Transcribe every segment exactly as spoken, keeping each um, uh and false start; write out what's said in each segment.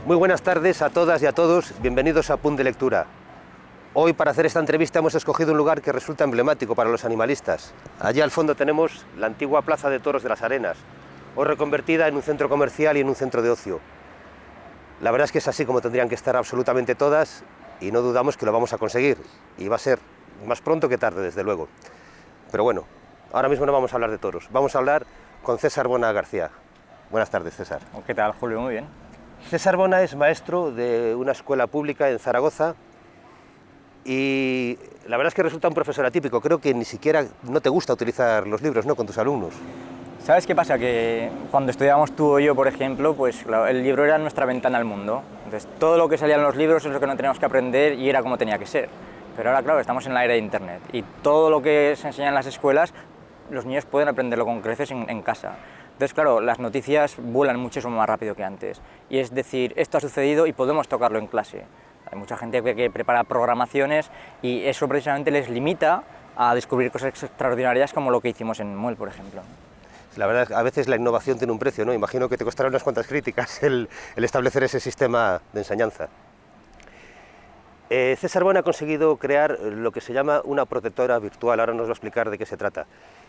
Muy buenas tardes a todas y a todos, bienvenidos a Punt de Lectura. Hoy, para hacer esta entrevista, hemos escogido un lugar que resulta emblemático para los animalistas. Allí al fondo tenemos la antigua Plaza de Toros de las Arenas, hoy reconvertida en un centro comercial y en un centro de ocio. La verdad es que es así como tendrían que estar absolutamente todas y no dudamos que lo vamos a conseguir. Y va a ser más pronto que tarde, desde luego. Pero bueno, ahora mismo no vamos a hablar de toros, vamos a hablar con César Bona García. Buenas tardes, César. ¿Qué tal, Julio? Muy bien. César Bona es maestro de una escuela pública en Zaragoza y la verdad es que resulta un profesor atípico. Creo que ni siquiera no te gusta utilizar los libros, ¿no?, con tus alumnos. ¿Sabes qué pasa? Que cuando estudiábamos tú o yo, por ejemplo, pues claro, el libro era nuestra ventana al mundo. Entonces, todo lo que salía en los libros es lo que no teníamos que aprender y era como tenía que ser. Pero ahora, claro, estamos en la era de Internet y todo lo que se enseña en las escuelas, los niños pueden aprenderlo con creces en, en casa. Entonces, claro, las noticias vuelan muchísimo más rápido que antes. Y es decir, esto ha sucedido y podemos tocarlo en clase. Hay mucha gente que, que prepara programaciones y eso precisamente les limita a descubrir cosas extraordinarias como lo que hicimos en Muel, por ejemplo. La verdad es que a veces la innovación tiene un precio, ¿no? Imagino que te costará unas cuantas críticas el, el establecer ese sistema de enseñanza. Eh, César Bona ha conseguido crear lo que se llama una protectora virtual, ahora nos va a explicar de qué se trata.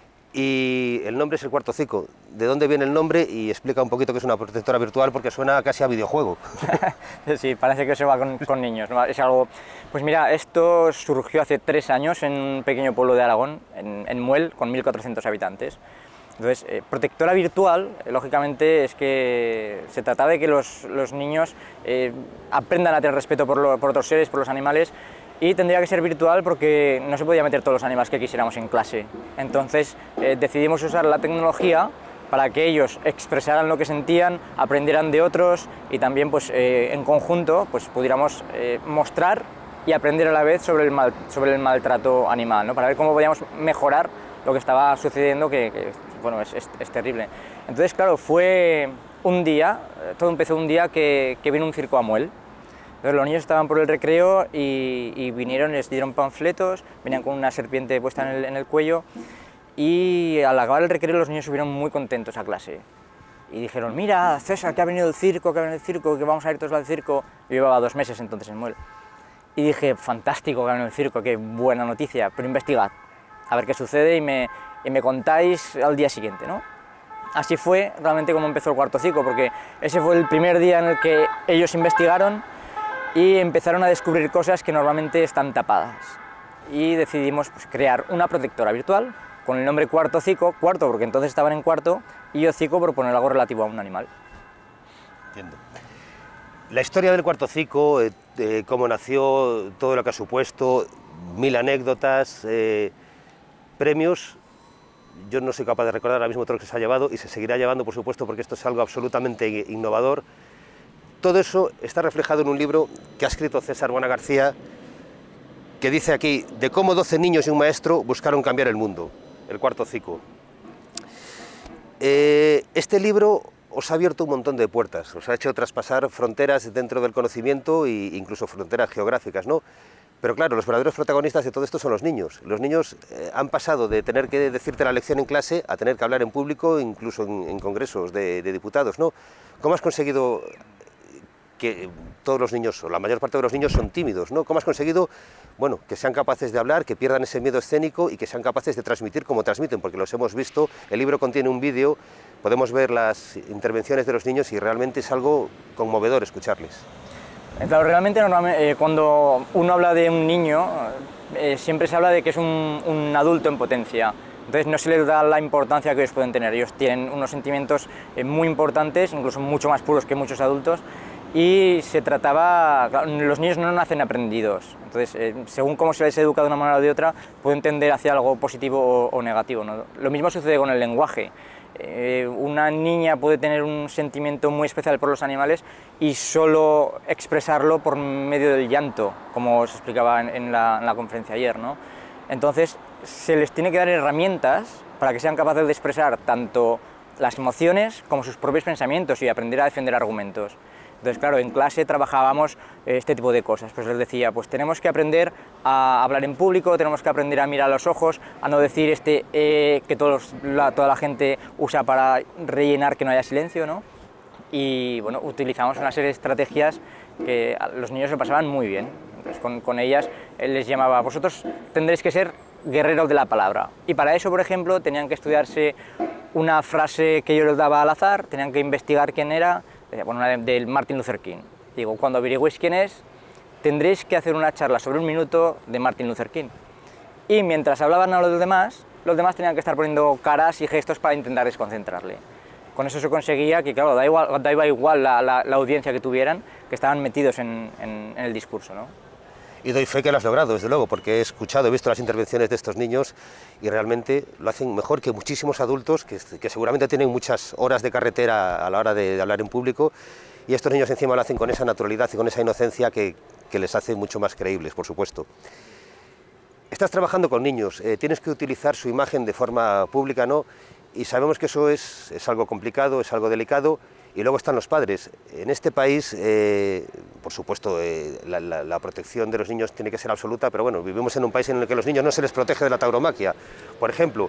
Y el nombre es el Cuarto Hocico. ¿De dónde viene el nombre? Y explica un poquito qué es una protectora virtual, porque suena casi a videojuego. Sí, parece que se va con, con niños, ¿no? Es algo... Pues mira, esto surgió hace tres años en un pequeño pueblo de Aragón, en, en Muel, con mil cuatrocientos habitantes. Entonces, eh, protectora virtual, eh, lógicamente, es que se trataba de que los, los niños eh, aprendan a tener respeto por, lo, por otros seres, por los animales, y tendría que ser virtual porque no se podía meter todos los animales que quisiéramos en clase. Entonces eh, decidimos usar la tecnología para que ellos expresaran lo que sentían, aprendieran de otros y también pues, eh, en conjunto pues, pudiéramos eh, mostrar y aprender a la vez sobre el, mal, sobre el maltrato animal, ¿no? Para ver cómo podíamos mejorar lo que estaba sucediendo, que, que bueno, es, es, es terrible. Entonces, claro, fue un día, todo empezó un día que, que vino un circo a Muel. Entonces, los niños estaban por el recreo y, y vinieron, les dieron panfletos, venían con una serpiente puesta en el, en el cuello y al acabar el recreo los niños subieron muy contentos a clase. Y dijeron, mira, César, que ha venido el circo, que ha venido el circo, que vamos a ir todos al circo. Yo llevaba dos meses entonces en Muel. Y dije, fantástico que ha venido el circo, qué buena noticia, pero investigad, a ver qué sucede y me, y me contáis al día siguiente, ¿no? Así fue realmente como empezó el Cuarto Hocico, porque ese fue el primer día en el que ellos investigaron y empezaron a descubrir cosas que normalmente están tapadas. Y decidimos pues, crear una protectora virtual con el nombre Cuarto Hocico, cuarto porque entonces estaban en cuarto, y hocico por poner algo relativo a un animal. Entiendo. La historia del Cuarto Hocico, eh, eh, cómo nació, todo lo que ha supuesto, mil anécdotas, eh, premios, yo no soy capaz de recordar ahora mismo todo lo que se ha llevado y se seguirá llevando, por supuesto, porque esto es algo absolutamente innovador. Todo eso está reflejado en un libro que ha escrito César Bona García, que dice aquí, de cómo doce niños y un maestro buscaron cambiar el mundo, el Cuarto Hocico. Eh, este libro os ha abierto un montón de puertas, os ha hecho traspasar fronteras dentro del conocimiento e incluso fronteras geográficas, ¿no? Pero claro, los verdaderos protagonistas de todo esto son los niños. Los niños eh, han pasado de tener que decirte la lección en clase a tener que hablar en público, incluso en, en congresos de, de diputados, ¿no? ¿Cómo has conseguido que todos los niños, o la mayor parte de los niños, son tímidos, ¿no? ¿Cómo has conseguido, bueno, que sean capaces de hablar, que pierdan ese miedo escénico y que sean capaces de transmitir como transmiten? Porque los hemos visto, el libro contiene un vídeo, podemos ver las intervenciones de los niños y realmente es algo conmovedor escucharles. Claro, realmente normalmente, eh, cuando uno habla de un niño, eh, siempre se habla de que es un, un adulto en potencia. Entonces no se les da la importancia que ellos pueden tener. Ellos tienen unos sentimientos eh, muy importantes, incluso mucho más puros que muchos adultos, y se trataba, claro, los niños no nacen aprendidos, entonces eh, según cómo se les educa de una manera o de otra, pueden tender hacia algo positivo o, o negativo, ¿no? Lo mismo sucede con el lenguaje. Eh, una niña puede tener un sentimiento muy especial por los animales y solo expresarlo por medio del llanto, como se explicaba en, en, la, en la conferencia ayer, ¿no? Entonces se les tiene que dar herramientas para que sean capaces de expresar tanto las emociones como sus propios pensamientos y aprender a defender argumentos. Entonces, claro, en clase trabajábamos este tipo de cosas, pues les decía, pues tenemos que aprender a hablar en público, tenemos que aprender a mirar a los ojos, a no decir este eh, que todos, la, toda la gente usa para rellenar que no haya silencio, ¿no? y bueno, utilizamos una serie de estrategias que a los niños lo pasaban muy bien. Entonces, con, con ellas él les llamaba, vosotros tendréis que ser guerreros de la palabra, y para eso, por ejemplo, tenían que estudiarse una frase que yo les daba al azar, tenían que investigar quién era, bueno, una del Martin Luther King. Digo, cuando averigüéis quién es, tendréis que hacer una charla sobre un minuto de Martin Luther King. Y mientras hablaban a los demás, los demás tenían que estar poniendo caras y gestos para intentar desconcentrarle. Con eso se conseguía que, claro, da igual, daba igual la, la, la audiencia que tuvieran, que estaban metidos en, en, en el discurso, ¿no? Y doy fe que lo has logrado, desde luego, porque he escuchado, he visto las intervenciones de estos niños y realmente lo hacen mejor que muchísimos adultos que, que seguramente tienen muchas horas de carretera a la hora de, de hablar en público, y estos niños encima lo hacen con esa naturalidad y con esa inocencia que, que les hace mucho más creíbles, por supuesto. Estás trabajando con niños, eh, tienes que utilizar su imagen de forma pública, ¿no? Y sabemos que eso es, es algo complicado, es algo delicado, y luego están los padres. En este país, eh, por supuesto, eh, la, la, la protección de los niños tiene que ser absoluta, pero bueno, vivimos en un país en el que a los niños no se les protege de la tauromaquia, por ejemplo.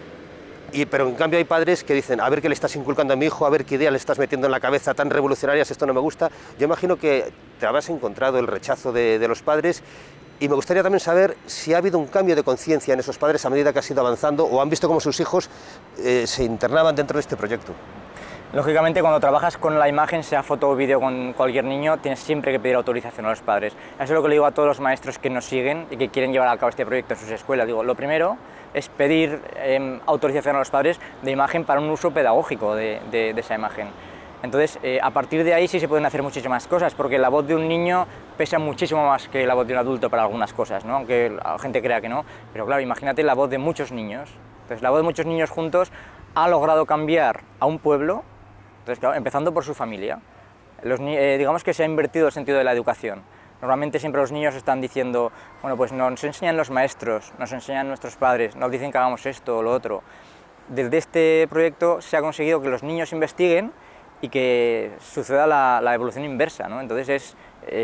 Y, pero en cambio hay padres que dicen, a ver qué le estás inculcando a mi hijo, a ver qué idea le estás metiendo en la cabeza tan revolucionarias, esto no me gusta. Yo imagino que te habrás encontrado el rechazo de, de los padres, y me gustaría también saber si ha habido un cambio de conciencia en esos padres a medida que has ido avanzando, o han visto cómo sus hijos eh, se internaban dentro de este proyecto. Lógicamente, cuando trabajas con la imagen, sea foto o vídeo con cualquier niño, tienes siempre que pedir autorización a los padres. Eso es lo que le digo a todos los maestros que nos siguen y que quieren llevar a cabo este proyecto en sus escuelas. Digo, lo primero es pedir eh, autorización a los padres de imagen para un uso pedagógico de, de, de esa imagen. Entonces, eh, a partir de ahí sí se pueden hacer muchísimas cosas, porque la voz de un niño pesa muchísimo más que la voz de un adulto para algunas cosas, ¿no? Aunque la gente crea que no, pero claro, imagínate la voz de muchos niños. Entonces, la voz de muchos niños juntos ha logrado cambiar a un pueblo. Entonces, claro, empezando por su familia. Los, eh, digamos que se ha invertido el sentido de la educación. Normalmente siempre los niños están diciendo, bueno, pues nos enseñan los maestros, nos enseñan nuestros padres, nos dicen que hagamos esto o lo otro. Desde este proyecto se ha conseguido que los niños investiguen y que suceda la, la evolución inversa, ¿no? Entonces es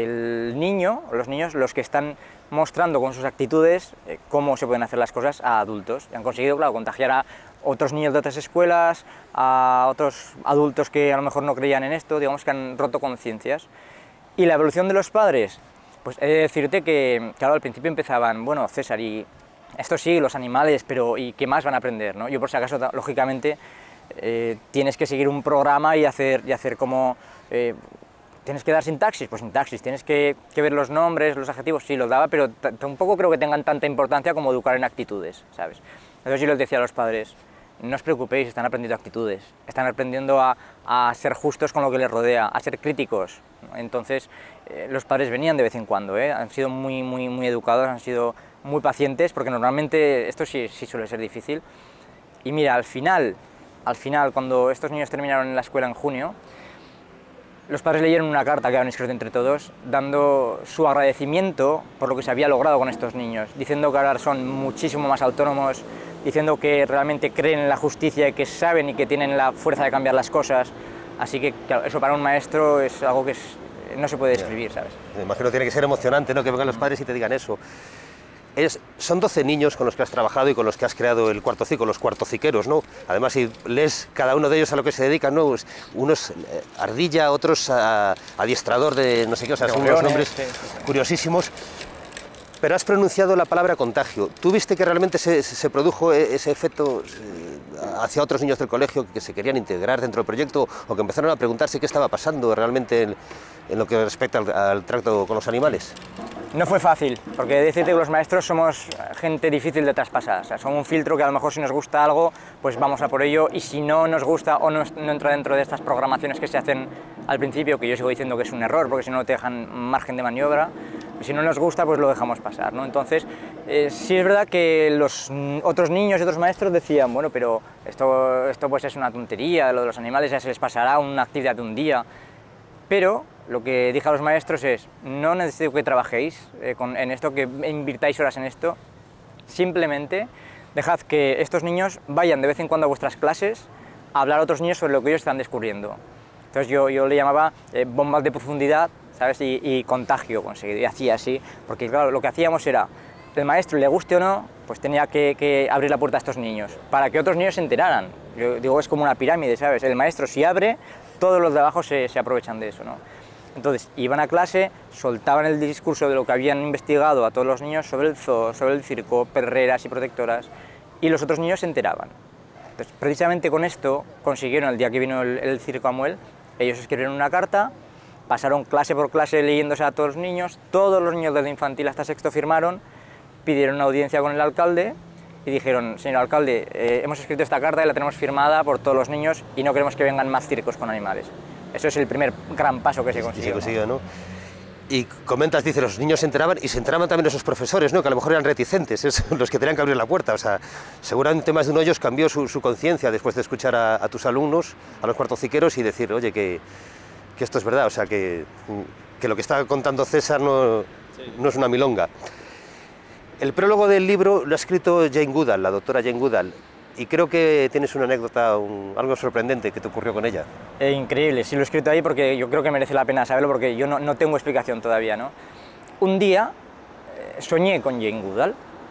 el niño, los niños, los que están mostrando con sus actitudes eh, cómo se pueden hacer las cosas a adultos. Y han conseguido, claro, contagiar a otros niños de otras escuelas, a otros adultos que a lo mejor no creían en esto, digamos que han roto conciencias. Y la evolución de los padres, pues he de decirte que, claro, al principio empezaban, bueno, César, y esto sí, los animales, pero ¿y qué más van a aprender, no? Yo por si acaso, lógicamente, eh, tienes que seguir un programa y hacer, y hacer como... Eh, ¿Tienes que dar sintaxis? Pues sintaxis. ¿Tienes que, que ver los nombres, los adjetivos? Sí, los daba, pero tampoco creo que tengan tanta importancia como educar en actitudes, ¿sabes? Entonces yo les decía a los padres, no os preocupéis, están aprendiendo actitudes, están aprendiendo a, a ser justos con lo que les rodea, a ser críticos, ¿no? Entonces eh, los padres venían de vez en cuando, ¿eh? Han sido muy, muy, muy educados, han sido muy pacientes, porque normalmente esto sí, sí suele ser difícil. Y mira, al final, al final, cuando estos niños terminaron en la escuela en junio, los padres leyeron una carta que habían escrito entre todos, dando su agradecimiento por lo que se había logrado con estos niños, diciendo que ahora son muchísimo más autónomos, diciendo que realmente creen en la justicia y que saben y que tienen la fuerza de cambiar las cosas. Así que, claro, eso para un maestro es algo que es, no se puede describir, ¿sabes? Me imagino que tiene que ser emocionante, ¿no?, que vengan los padres y te digan eso. Es, son doce niños con los que has trabajado y con los que has creado el cuarto ciclo, los cuartociqueros, ¿no? Además, si lees cada uno de ellos a lo que se dedican, ¿no? Pues unos eh, ardilla, otros a, adiestrador de no sé qué, o sea, son unos nombres sí, sí, sí. curiosísimos. Pero has pronunciado la palabra contagio. ¿Tú viste que realmente se, se produjo ese efecto hacia otros niños del colegio que se querían integrar dentro del proyecto o que empezaron a preguntarse qué estaba pasando realmente en, en lo que respecta al, al trato con los animales? No fue fácil, porque decirte que los maestros somos gente difícil de traspasar. O sea, son un filtro que a lo mejor si nos gusta algo, pues vamos a por ello, y si no nos gusta o no, no entra dentro de estas programaciones que se hacen al principio, que yo sigo diciendo que es un error, porque si no te dejan margen de maniobra, si no nos gusta, pues lo dejamos pasar, ¿no? Entonces, eh, sí es verdad que los otros niños y otros maestros decían, bueno, pero esto, esto pues es una tontería, lo de los animales ya se les pasará una actividad de un día, pero lo que dije a los maestros es, no necesito que trabajéis eh, con, en esto, que invirtáis horas en esto, simplemente dejad que estos niños vayan de vez en cuando a vuestras clases a hablar a otros niños sobre lo que ellos están descubriendo. Entonces yo, yo le llamaba eh, bombas de profundidad, ¿sabes? Y, y contagio conseguido, y hacía así, porque claro, lo que hacíamos era, el maestro, le guste o no, pues tenía que, que abrir la puerta a estos niños, para que otros niños se enteraran. Yo digo, es como una pirámide, ¿sabes? El maestro si abre, todos los de abajo se, se aprovechan de eso, ¿no? Entonces, iban a clase, soltaban el discurso de lo que habían investigado a todos los niños sobre el zoo, sobre el circo, perreras y protectoras, y los otros niños se enteraban. Entonces, precisamente con esto consiguieron, el día que vino el, el circo a Muel, ellos escribieron una carta, pasaron clase por clase leyéndose a todos los niños, todos los niños desde infantil hasta sexto firmaron, pidieron una audiencia con el alcalde y dijeron, señor alcalde, eh, hemos escrito esta carta y la tenemos firmada por todos los niños y no queremos que vengan más circos con animales. Eso es el primer gran paso que se consiguió. Se consiguió, ¿no? Y comentas, dice, los niños se enteraban y se enteraban también esos profesores, ¿no? Que a lo mejor eran reticentes, es, los que tenían que abrir la puerta. O sea, seguramente más de uno de ellos cambió su, su conciencia después de escuchar a, a tus alumnos, a los cuartociqueros, y decir, oye, que, que esto es verdad, o sea, que, que lo que está contando César no, sí. no es una milonga. El prólogo del libro lo ha escrito Jane Goodall, la doctora Jane Goodall, y creo que tienes una anécdota, un, algo sorprendente que te ocurrió con ella. Eh, increíble, sí lo he escrito ahí porque yo creo que merece la pena saberlo porque yo no, no tengo explicación todavía, ¿no? Un día eh, soñé con Jane Goodall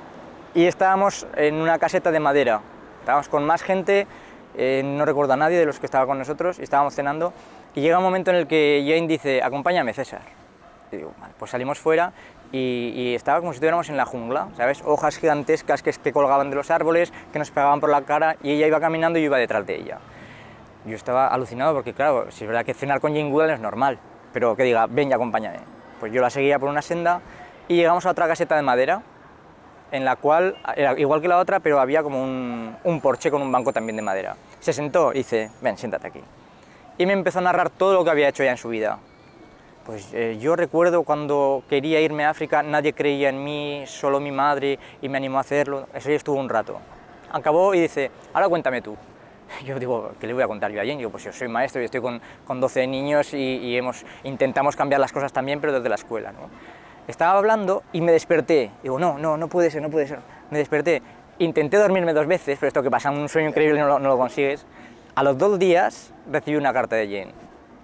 y estábamos en una caseta de madera, estábamos con más gente, eh, no recuerdo a nadie de los que estaba con nosotros, y estábamos cenando, y llega un momento en el que Jane dice, acompáñame César. Y digo, vale, pues salimos fuera y, y estaba como si estuviéramos en la jungla, ¿sabes? Hojas gigantescas que, que colgaban de los árboles, que nos pegaban por la cara, y ella iba caminando y yo iba detrás de ella. Yo estaba alucinado porque, claro, si es verdad que cenar con Jane Goodall es normal, pero que diga, ven y acompáñame. Pues yo la seguía por una senda y llegamos a otra caseta de madera, en la cual, era igual que la otra, pero había como un, un porche con un banco también de madera. Se sentó y dice, ven, siéntate aquí. Y me empezó a narrar todo lo que había hecho ya en su vida. Pues eh, yo recuerdo cuando quería irme a África, nadie creía en mí, solo mi madre, y me animó a hacerlo. Eso ya estuvo un rato. Acabó y dice, ahora cuéntame tú. Yo digo, ¿qué le voy a contar yo a Jane? Digo, pues yo soy maestro y estoy con, con doce niños y, y hemos, intentamos cambiar las cosas también, pero desde la escuela, ¿no? Estaba hablando y me desperté. Digo, no, no, no puede ser, no puede ser. Me desperté. Intenté dormirme dos veces, pero esto que pasa, un sueño increíble y no lo, no lo consigues. A los dos días recibí una carta de Jane.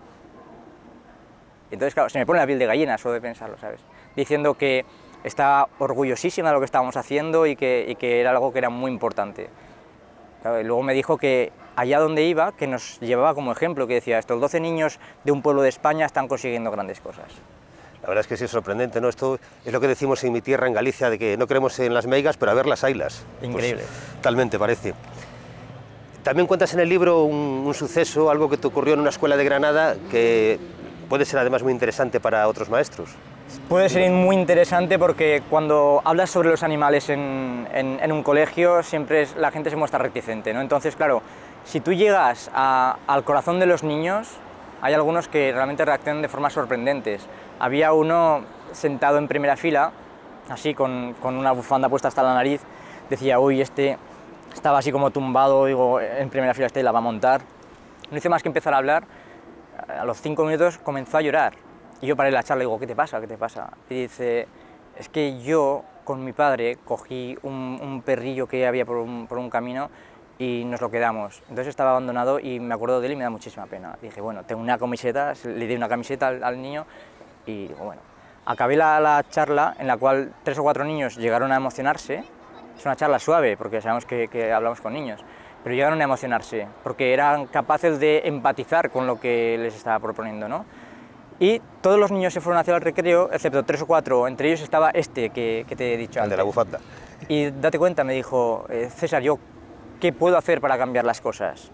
Entonces, claro, se me pone la piel de gallina solo de pensarlo, ¿sabes? Diciendo que estaba orgullosísima de lo que estábamos haciendo y que, y que era algo que era muy importante. Claro, y luego me dijo que allá donde iba, que nos llevaba como ejemplo, que decía, estos doce niños de un pueblo de España están consiguiendo grandes cosas. La verdad es que sí es sorprendente, ¿no? Esto es lo que decimos en mi tierra, en Galicia, de que no creemos en las meigas, pero a ver las haylas. Increíble. Pues, talmente parece. También cuentas en el libro un, un suceso, algo que te ocurrió en una escuela de Granada, que puede ser además muy interesante para otros maestros. Puede ser muy interesante porque cuando hablas sobre los animales en, en, en un colegio siempre es, la gente se muestra reticente, ¿no? Entonces, claro, si tú llegas a, al corazón de los niños, hay algunos que realmente reaccionan de formas sorprendentes. Había uno sentado en primera fila, así con, con una bufanda puesta hasta la nariz, decía, uy, este estaba así como tumbado, digo, en primera fila este la va a montar. No hice más que empezar a hablar, a los cinco minutos comenzó a llorar. Y yo paré la charla y digo, ¿qué te pasa? ¿Qué te pasa? Y dice, es que yo con mi padre cogí un, un perrillo que había por un, por un camino y nos lo quedamos. Entonces estaba abandonado y me acuerdo de él y me da muchísima pena. Dije, bueno, tengo una camiseta, le di una camiseta al, al niño y digo, bueno. Acabé la, la charla en la cual tres o cuatro niños llegaron a emocionarse. Es una charla suave porque sabemos que, que hablamos con niños, pero llegaron a emocionarse porque eran capaces de empatizar con lo que les estaba proponiendo, ¿no? Y todos los niños se fueron hacia el recreo, excepto tres o cuatro, entre ellos estaba este que, que te he dicho antes. El de la bufanda. Y date cuenta, me dijo, eh, César, ¿yo qué puedo hacer para cambiar las cosas?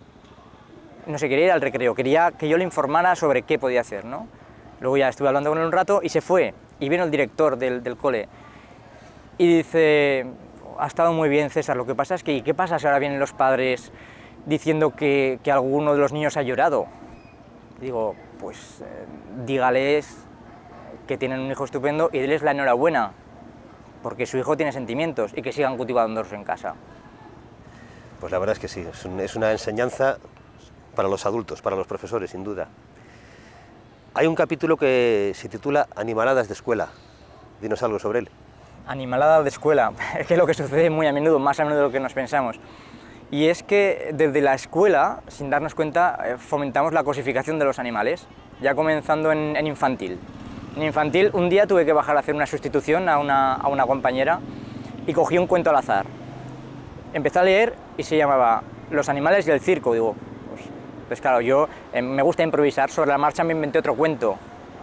No sé, quería ir al recreo, quería que yo le informara sobre qué podía hacer, ¿no? Luego ya estuve hablando con él un rato y se fue, y vino el director del, del cole, y dice, ha estado muy bien César, lo que pasa es que, ¿qué pasa si ahora vienen los padres diciendo que, que alguno de los niños ha llorado? Digo, pues eh, dígales que tienen un hijo estupendo y déles la enhorabuena, porque su hijo tiene sentimientos y que sigan cultivándose en casa. Pues la verdad es que sí, es, un, es una enseñanza para los adultos, para los profesores, sin duda. Hay un capítulo que se titula Animaladas de escuela. Dinos algo sobre él. Animaladas de escuela, es que es lo que sucede muy a menudo, más a menudo de lo que nos pensamos. Y es que desde la escuela, sin darnos cuenta, fomentamos la cosificación de los animales, ya comenzando en, en infantil. En infantil, un día tuve que bajar a hacer una sustitución a una, a una compañera y cogí un cuento al azar. Empecé a leer y se llamaba los animales y el circo. Digo, pues, pues claro, yo eh, me gusta improvisar, sobre la marcha me inventé otro cuento.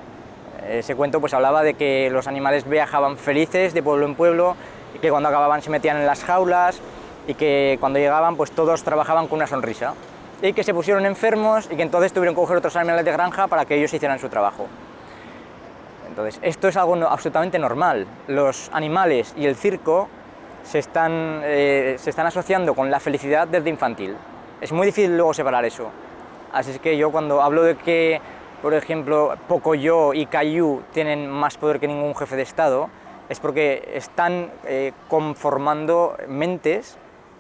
Ese cuento pues hablaba de que los animales viajaban felices de pueblo en pueblo, y que cuando acababan se metían en las jaulas, y que cuando llegaban pues todos trabajaban con una sonrisa, y que se pusieron enfermos y que entonces tuvieron que coger otros animales de granja para que ellos hicieran su trabajo. Entonces, esto es algo no, absolutamente normal. Los animales y el circo se están, eh, se están asociando con la felicidad desde infantil. Es muy difícil luego separar eso. Así es que yo cuando hablo de que, por ejemplo, Pocoyo y Caillou tienen más poder que ningún jefe de Estado, es porque están eh, conformando mentes,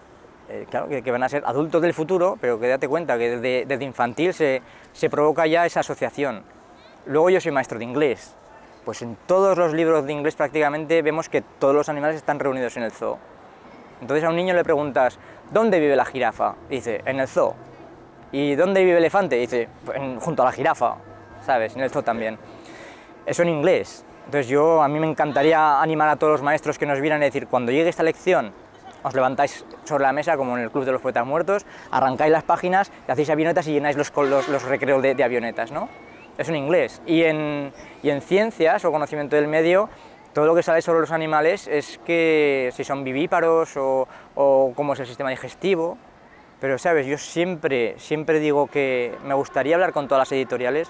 eh, claro, que, que van a ser adultos del futuro, pero que date cuenta que desde, desde infantil se, se provoca ya esa asociación. Luego yo soy maestro de inglés, pues en todos los libros de inglés prácticamente vemos que todos los animales están reunidos en el zoo. Entonces a un niño le preguntas, ¿dónde vive la jirafa? Y dice, en el zoo. ¿Y dónde vive el elefante? Y dice, en, junto a la jirafa, ¿sabes? En el zoo también. Eso en inglés. Entonces yo, a mí me encantaría animar a todos los maestros que nos vieran y decir, cuando llegue esta lección, os levantáis sobre la mesa, como en el Club de los Poetas Muertos, arrancáis las páginas, hacéis avionetas y llenáis los, los, los recreos de, de avionetas, ¿no? Eso en inglés. Y en, y en ciencias o conocimiento del medio, todo lo que sale sobre los animales es que si son vivíparos o, o cómo es el sistema digestivo. Pero, ¿sabes? Yo siempre, siempre digo que me gustaría hablar con todas las editoriales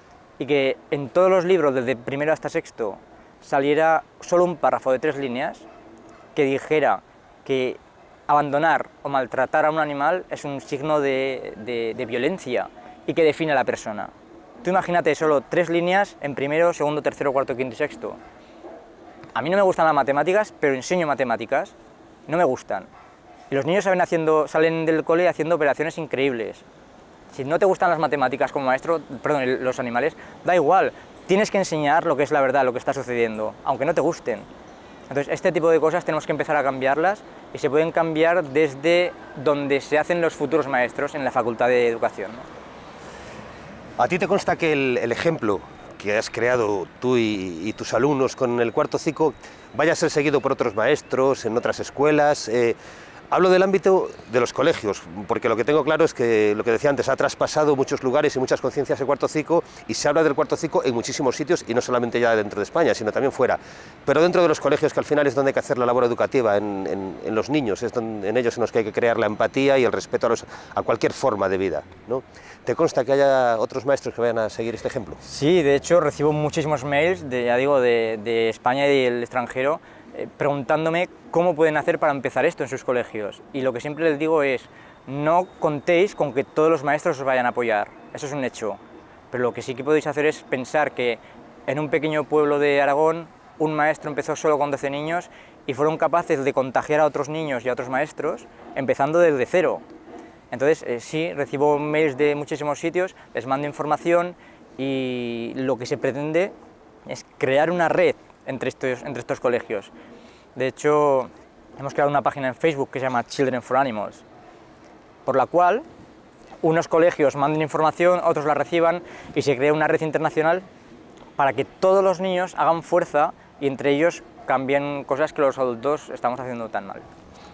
y que en todos los libros, desde primero hasta sexto, saliera solo un párrafo de tres líneas que dijera que abandonar o maltratar a un animal es un signo de, de, de violencia y que define a la persona. Tú imagínate solo tres líneas en primero, segundo, tercero, cuarto, quinto y sexto. A mí no me gustan las matemáticas, pero enseño matemáticas, no me gustan. Y los niños salen, haciendo, salen del cole haciendo operaciones increíbles. Si no te gustan las matemáticas como maestro, perdón, los animales, da igual, tienes que enseñar lo que es la verdad, lo que está sucediendo, aunque no te gusten. Entonces, este tipo de cosas tenemos que empezar a cambiarlas y se pueden cambiar desde donde se hacen los futuros maestros, en la Facultad de Educación, ¿no? ¿A ti te consta que el, el ejemplo que has creado tú y, y tus alumnos con el cuarto ciclo vaya a ser seguido por otros maestros, en otras escuelas? Eh, Hablo del ámbito de los colegios, porque lo que tengo claro es que, lo que decía antes, ha traspasado muchos lugares y muchas conciencias el cuarto ciclo, y se habla del cuarto ciclo en muchísimos sitios, y no solamente ya dentro de España, sino también fuera. Pero dentro de los colegios, que al final es donde hay que hacer la labor educativa, en, en, en los niños, es donde, en ellos en los que hay que crear la empatía y el respeto a, los, a cualquier forma de vida, ¿no? ¿Te consta que haya otros maestros que vayan a seguir este ejemplo? Sí, de hecho recibo muchísimos mails, de, ya digo, de, de España y del extranjero, eh, preguntándome cómo pueden hacer para empezar esto en sus colegios. Y lo que siempre les digo es, no contéis con que todos los maestros os vayan a apoyar, eso es un hecho. Pero lo que sí que podéis hacer es pensar que en un pequeño pueblo de Aragón, un maestro empezó solo con doce niños y fueron capaces de contagiar a otros niños y a otros maestros, empezando desde cero. Entonces, eh, sí, recibo mails de muchísimos sitios, les mando información y lo que se pretende es crear una red entre estos, entre estos colegios. De hecho, hemos creado una página en Facebook que se llama Children for Animals, por la cual unos colegios manden información, otros la reciban y se crea una red internacional para que todos los niños hagan fuerza y entre ellos cambien cosas que los adultos estamos haciendo tan mal.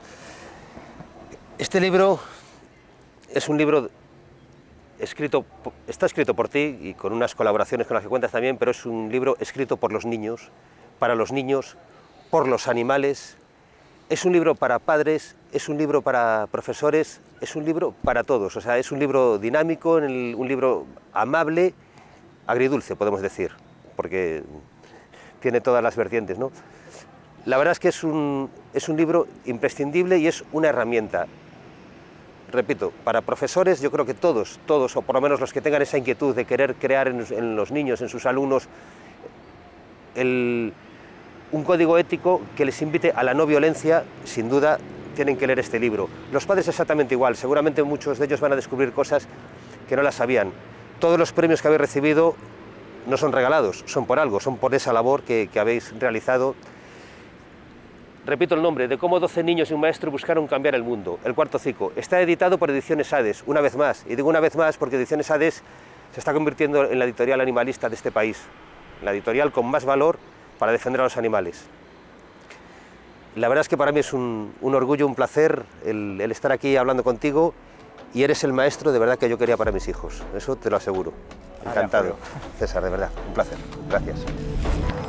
Este libro es un libro escrito, está escrito por ti y con unas colaboraciones con las que cuentas también, pero es un libro escrito por los niños, para los niños, por los animales. Es un libro para padres, es un libro para profesores, es un libro para todos. O sea, es un libro dinámico, un libro amable, agridulce, podemos decir, porque tiene todas las vertientes, ¿no? La verdad es que es un, es un libro imprescindible y es una herramienta. Repito, para profesores, yo creo que todos, todos, o por lo menos los que tengan esa inquietud de querer crear en, en los niños, en sus alumnos, el, un código ético que les invite a la no violencia, sin duda tienen que leer este libro. Los padres exactamente igual, seguramente muchos de ellos van a descubrir cosas que no las sabían. Todos los premios que habéis recibido no son regalados, son por algo, son por esa labor que, que habéis realizado. Repito el nombre, de cómo doce niños y un maestro buscaron cambiar el mundo, el cuarto ciclo. Está editado por Ediciones Hades, una vez más, y digo una vez más porque Ediciones Hades se está convirtiendo en la editorial animalista de este país, la editorial con más valor para defender a los animales. La verdad es que para mí es un, un orgullo, un placer el, el estar aquí hablando contigo, y eres el maestro de verdad que yo quería para mis hijos, eso te lo aseguro. Encantado. César, de verdad, un placer. Gracias.